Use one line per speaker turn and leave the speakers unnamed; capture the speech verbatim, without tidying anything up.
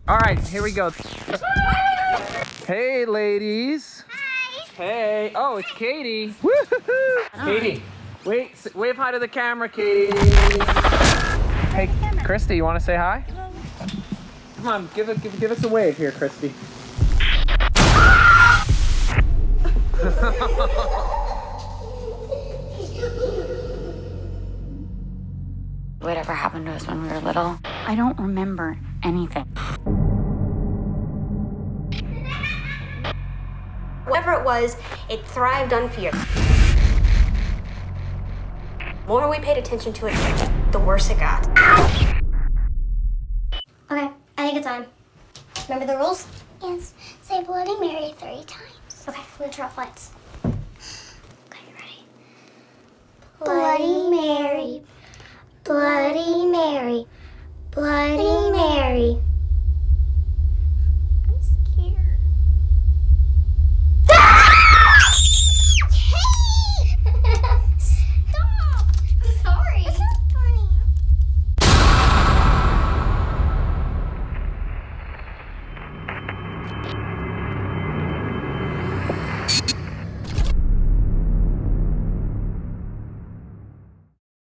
All right, here we go. Hey, ladies.
Hi.
Hey. Oh, it's Katie. Woo-hoo-hoo. Katie, wait, wave hi to the camera, Katie. Hey, Christy, you want to say hi? Come on, give it, give, give us a wave here, Christy.
Whatever happened to us when we were little, I don't remember anything.
Whatever it was, it thrived on fear. The more we paid attention to it, the worse it got.
Okay, I think it's on. Remember the rules? Yes. Say Bloody Mary three times. Okay, I'm gonna turn off lights. Okay, you ready? Bloody Mary, Bloody Mary, Bloody